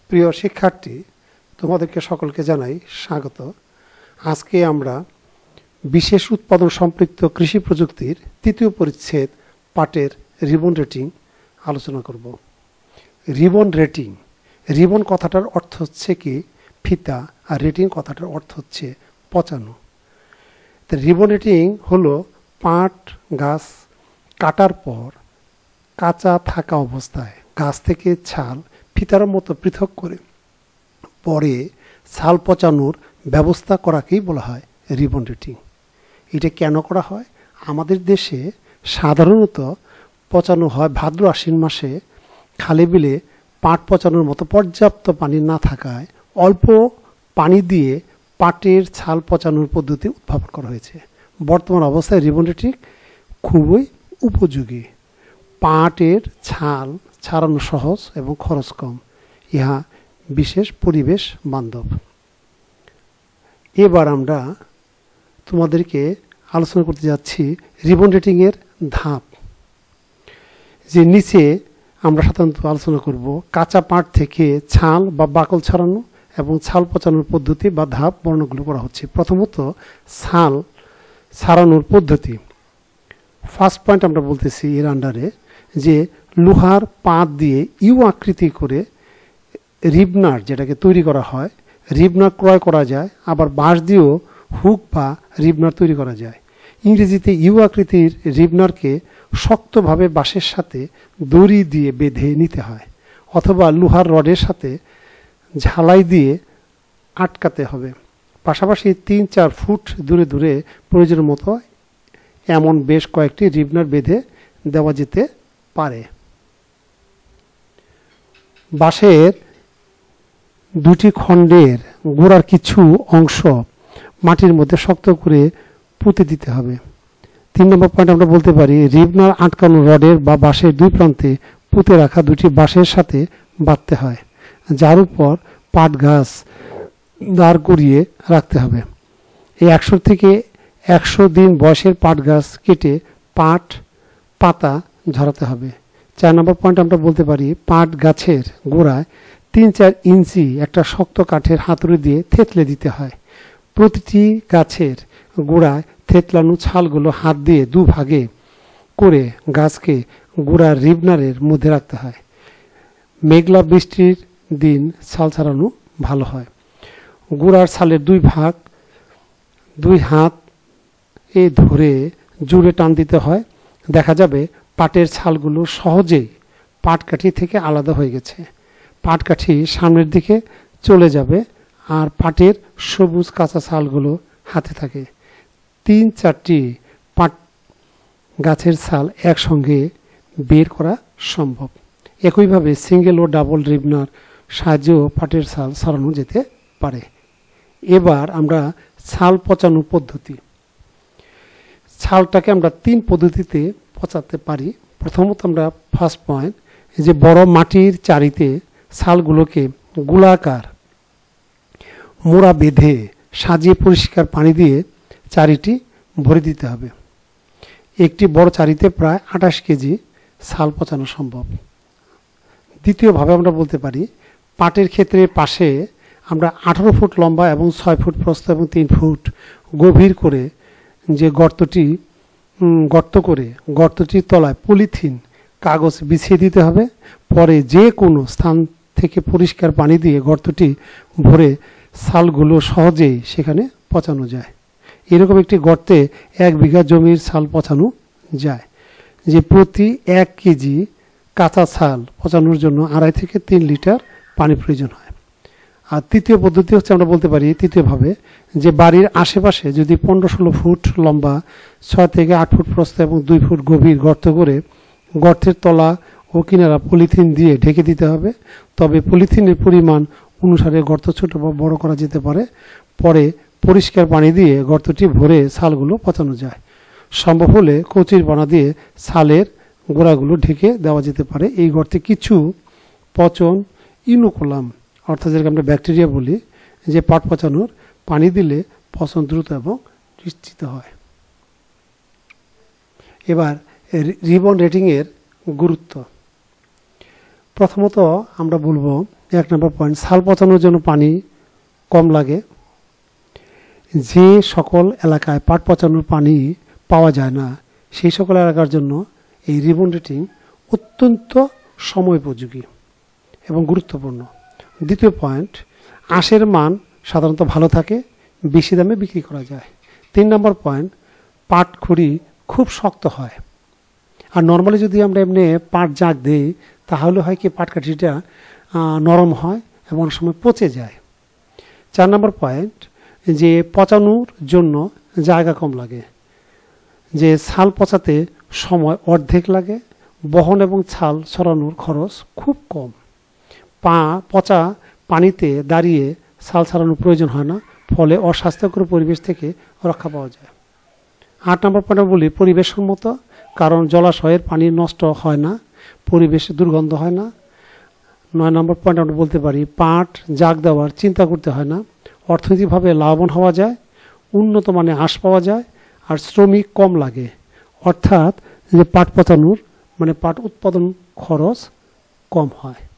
প্রিয় শিক্ষার্থী, তোমাদেরকে সকলকে জানাই স্বাগত। আজকে আমরা বিশেষ উৎপাদন সম্পৃক্ত কৃষি প্রযুক্তির তৃতীয় পরিচ্ছেদ পাটের রিবন রেটিং আলোচনা করব। রিবন রেটিং, রিবন কথাটার অর্থ হচ্ছে কি ফিতা, আর রেটিং কথাটার অর্থ হচ্ছে পচানো। তো রিবন রেটিং হলো পাট গাছ কাটার পর কাঁচা থাকা অবস্থায় গাছ থেকে ছাল ফিতার মতো পৃথক করে পরে ছাল পচানোর ব্যবস্থা করাকেই বলা হয় রিবন রেটিং। এটা কেন করা হয়? আমাদের দেশে সাধারণত পচানো হয় ভাদ্র আশ্বিন মাসে। খালে বিলে পাট পচানোর মতো পর্যাপ্ত পানি না থাকায় অল্প পানি দিয়ে পাটের ছাল পচানোর পদ্ধতি উদ্ভাবন করা হয়েছে। বর্তমান অবস্থায় রিবন রেটিং খুবই উপযোগী। পাটের ছাল ছাড়ানো সহজ এবং খরচ কম, ইহা বিশেষ পরিবেশ বান্ধব। এবার আমরা তোমাদেরকে আলোচনা করতে যাচ্ছি রিবন রেটিংয়ের ধাপ। যে নিচে আমরা সাধারণত আলোচনা করব কাঁচা পাট থেকে ছাল বা বাকল ছাড়ানো এবং ছাল পচানোর পদ্ধতি বা ধাপ বর্ণগুলো করা হচ্ছে। প্রথমত ছাল ছাড়ানোর পদ্ধতি। ফার্স্ট পয়েন্ট আমরা বলতেছি এর আন্ডারে যে লোহার পাত দিয়ে ইউ আকৃতি করে রিবনার যেটাকে তৈরি করা হয়, রিবনার ক্রয় করা যায়। আবার বাঁশ দিয়েও হুক বা রিবনার তৈরি করা যায়। ইংরেজিতে ইউ আকৃতির রিবনারকে শক্তভাবে বাঁশের সাথে দড়ি দিয়ে বেঁধে নিতে হয়, অথবা লোহার রডের সাথে ঝালাই দিয়ে আটকাতে হবে। পাশাপাশি 3-4 ফুট দূরে দূরে প্রয়োজনের মতো এমন বেশ কয়েকটি রিবনার বেঁধে দেওয়া যেতে পারে। বাঁশের দুটি খণ্ডের গোড়ার কিছু অংশ মাটির মধ্যে শক্ত করে পুঁতে দিতে হবে। 3 নম্বর পয়েন্ট আমরা বলতে পারি রিবনার আটকানো রডের বা বাঁশের দুই প্রান্তে পুঁতে রাখা দুটি বাঁশের সাথে বাঁধতে হয়, যার উপর পাট গাছ দাঁড় করিয়ে রাখতে হবে। এই 100 থেকে 100 দিন বয়সের পাট গাছ কেটে পাট পাতা ঝরাতে হবে। 4 নম্বর পয়েন্ট আমরা বলতে পারি পাট গাছের গোড়ায় 3-4 ইঞ্চি একটা শক্ত কাঠের হাতুড়ি দিয়ে থেতলে দিতে হয়। প্রতিটি গাছের গোড়ায় থেতলানো ছালগুলো হাত দিয়ে দুভাগে করে গাছকে গোড়ার রিবনারের মধ্যে রাখতে হয়। মেঘলা বৃষ্টির দিন ছাল ছাড়ানো ভালো হয়। গোড়ার ছালের 2 ভাগ 2 হাত ধরে জোরে টান দিতে হয়। দেখা যাবে পাটের ছালগুলো সহজেই পাটকাঠি থেকে আলাদা হয়ে গেছে। পাটকাঠি সামনের দিকে চলে যাবে আর পাটের সবুজ কাঁচা ছালগুলো হাতে থাকে। 3-4টি পাট গাছের ছাল একসঙ্গে বের করা সম্ভব। একইভাবে সিঙ্গেল ও ডাবল রিবনার সাহায্যেও পাটের ছাল ছাড়ানো যেতে পারে। এবার আমরা ছাল পচানো পদ্ধতি। ছালটাকে আমরা 3 পদ্ধতিতে পচাতে পারি। প্রথমত আমরা ফার্স্ট পয়েন্ট যে বড় মাটির চারিতে ছালগুলোকে গোলাকার মোড়া বেঁধে সাজিয়ে পরিষ্কার পানি দিয়ে চারিটি ভরে দিতে হবে। একটি বড় চারিতে প্রায় 28 কেজি ছাল পচানো সম্ভব। দ্বিতীয়ভাবে আমরা বলতে পারি পাটের ক্ষেত্রে পাশে আমরা 18 ফুট লম্বা এবং 6 ফুট প্রস্থ এবং 3 ফুট গভীর করে যে গর্ত করে গর্তটির তলায় পলিথিন কাগজ বিছিয়ে দিতে হবে। পরে যে কোনো স্থান থেকে পরিষ্কার পানি দিয়ে গর্তটি ভরে ছালগুলো সহজেই সেখানে পচানো যায়। এরকম একটি গর্তে 1 বিঘা জমির ছাল পচানো যায়। যে প্রতি 1 কেজি কাঁচা ছাল পচানোর জন্য 2.5 থেকে 3 লিটার পানি প্রয়োজন হয়। আর তৃতীয় পদ্ধতি হচ্ছে আমরা বলতে পারি তৃতীয়ভাবে যে বাড়ির আশেপাশে যদি 15-16 ফুট লম্বা 6 থেকে 8 ফুট প্রস্থ এবং 2 ফুট গভীর গর্ত করে গর্তের তলা ও কিনারা পলিথিন দিয়ে ঢেকে দিতে হবে। তবে পলিথিনের পরিমাণ অনুসারে গর্ত ছোট বা বড় করা যেতে পারে। পরে পরিষ্কার পানি দিয়ে গর্তটি ভরে ছালগুলো পচানো যায়। সম্ভব হলে কচির বানা দিয়ে ছালের গোড়াগুলো ঢেকে দেওয়া যেতে পারে। এই গর্তে কিছু পচন ইনোকুলাম অর্থাৎ যেটাকে আমরা ব্যাকটেরিয়া বলি, যে পাট পচানোর পানি দিলে পচন দ্রুত এবং নিশ্চিত হয়। এবার রিবন রেটিংয়ের গুরুত্ব। প্রথমত আমরা বলবো 1 নম্বর পয়েন্ট, ছাল পচানোর জন্য পানি কম লাগে। যে সকল এলাকায় পাট পচানোর পানি পাওয়া যায় না সেই সকল এলাকার জন্য এই রিবন্ডেটিং অত্যন্ত সময়োপযোগী এবং গুরুত্বপূর্ণ। দ্বিতীয় পয়েন্ট, আঁশের মান সাধারণত ভালো থাকে, বেশি দামে বিক্রি করা যায়। 3 নম্বর পয়েন্ট, পাট খড়ি খুব শক্ত হয়। আর নর্মালি যদি আমরা এমনি পাট জাগ দিই তাহলে হয় কি পাটকাঠিটা নরম হয় এবং অনেক সময় পচে যায়। 4 নম্বর পয়েন্ট, যে পচানোর জন্য জায়গা কম লাগে, যে ছাল পচাতে সময় অর্ধেক লাগে, বহন এবং ছাল ছড়ানোর খরচ খুব কম। পচা পানিতে দাঁড়িয়ে ছাল ছাড়ানোর প্রয়োজন হয় না, ফলে অস্বাস্থ্যকর পরিবেশ থেকে রক্ষা পাওয়া যায়। 8 নম্বর পয়েন্ট বলি পরিবেশসম্মত, কারণ জলাশয়ের পানি নষ্ট হয় না, পরিবেশে দুর্গন্ধ হয় না। 9 নম্বর পয়েন্ট আমরা বলতে পারি পাট জাগ দেওয়ার চিন্তা করতে হয় না, অর্থনৈতিকভাবে লাভবান হওয়া যায়, উন্নত মানের আঁশ পাওয়া যায়, আর শ্রমিক কম লাগে। অর্থাৎ যে পাট পচানোর পাট উৎপাদন খরচ কম হয়।